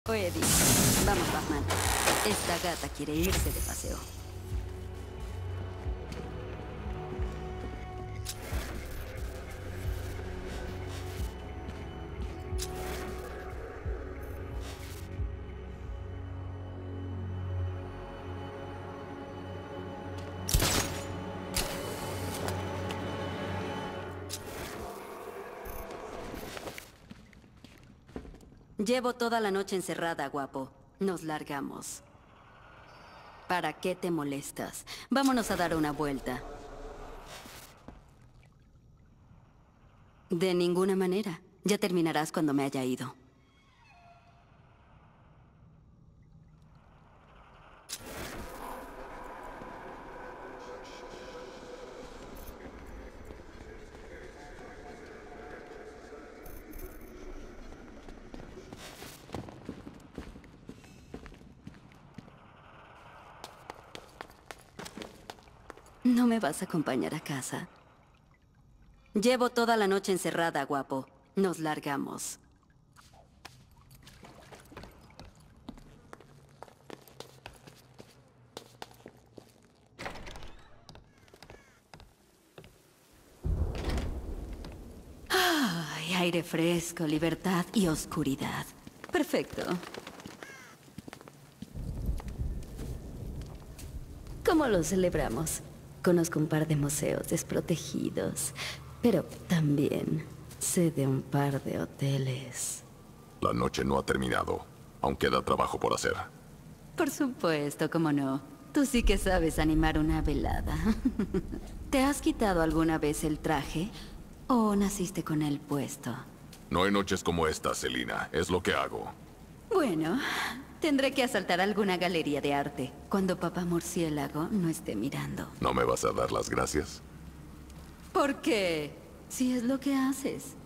Eddie, vamos, Batman. Esta gata quiere irse de paseo. Llevo toda la noche encerrada, guapo. Nos largamos. ¿Para qué te molestas? Vámonos a dar una vuelta. De ninguna manera. Ya terminarás cuando me haya ido. ¿No me vas a acompañar a casa? Llevo toda la noche encerrada, guapo. Nos largamos. Ay, aire fresco, libertad y oscuridad. Perfecto. ¿Cómo lo celebramos? Conozco un par de museos desprotegidos, pero también sé de un par de hoteles. La noche no ha terminado. Aún queda trabajo por hacer. Por supuesto, cómo no. Tú sí que sabes animar una velada. ¿Te has quitado alguna vez el traje? ¿O naciste con él puesto? No hay noches como esta, Selina. Es lo que hago. Bueno, tendré que asaltar alguna galería de arte cuando papá murciélago no esté mirando. ¿No me vas a dar las gracias? ¿Por qué? Si es lo que haces.